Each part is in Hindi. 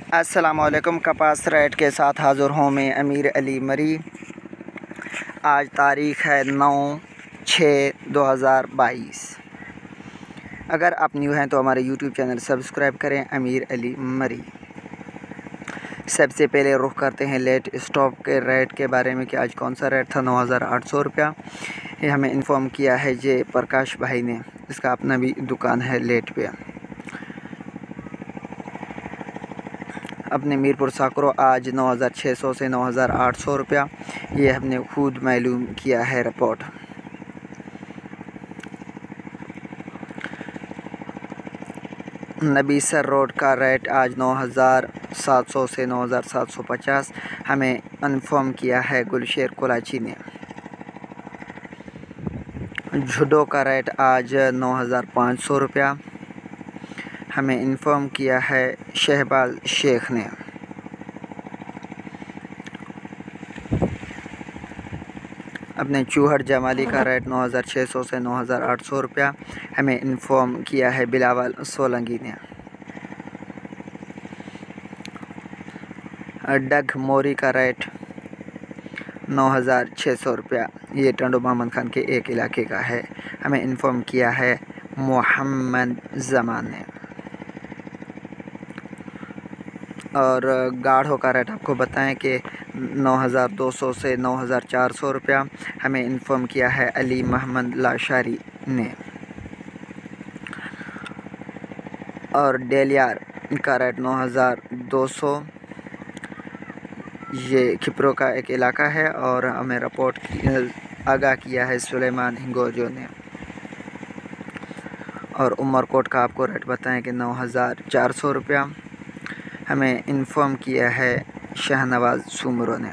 अस्सलामुअलैकुम। कपास रेट के साथ हाज़िर हूँ मैं अमीर अली मरी। आज तारीख़ है 9/6/2022। अगर आप न्यू हैं तो हमारे यूट्यूब चैनल सब्सक्राइब करें अमीर अली मरी। सबसे पहले रुख करते हैं लेट स्टॉक के रेट के बारे में कि आज कौन सा रेट था। 9800 रुपया ये हमें इन्फॉर्म किया है जे प्रकाश भाई ने। इसका अपना भी दुकान है लेट पे अपने मीरपुर साकरो। आज 9600 से 9800 रुपया ये हमने खुद मालूम किया है रिपोर्ट। नबी सर रोड का रेट आज 9700 से 9750 हमें इन्फॉर्म किया है गुलशेर कोलाची ने। झुडो का रेट आज 9500 रुपया हमें इन्फॉर्म किया है शहबाज शेख ने। अपने चूहड़ जमाली का रेट 9600 से 9800 रुपया हमें इन्फॉर्म किया है बिलावल सोलंगी ने। डग मोरी का रेट 9600 रुपया ये टंडो मोहम्मद खान के एक इलाके का है, हमें इन्फॉर्म किया है मोहम्मद जमान ने। और गाढ़ों का रेट आपको बताएं कि 9200 से 9400 रुपया हमें इन्फॉर्म किया है अली मोहम्मद लाशारी ने। और डेलियार का रेट 9200 ये खिपरो का एक इलाका है और हमें रिपोर्ट आगाह किया है सुलेमान हिंगोजो ने। और उमरकोट का आपको रेट बताएं कि 9400 रुपया हमें इन्फॉर्म किया है शहनवाज सुमरो ने।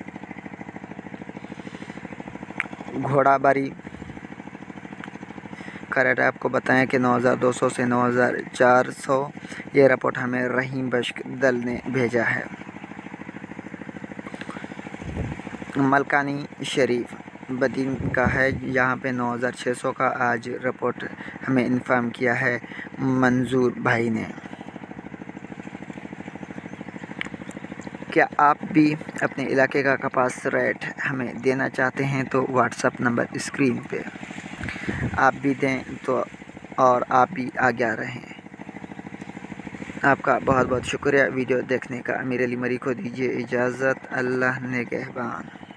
घोड़ाबारी का रेट आपको बताएं कि 9200 से 9400 ये रिपोर्ट हमें रहीम बख्श दल ने भेजा है। मलकानी शरीफ बदीन का है, यहाँ पे 9600 का आज रिपोर्ट हमें इन्फॉर्म किया है मंजूर भाई ने। क्या आप भी अपने इलाके का कपास रेट हमें देना चाहते हैं तो व्हाट्सएप नंबर स्क्रीन पे आप भी दें तो और आप भी आगे रहें। आपका बहुत बहुत शुक्रिया वीडियो देखने का। अमीर अली मरी को दीजिए इजाज़त। अल्लाह निगहबान।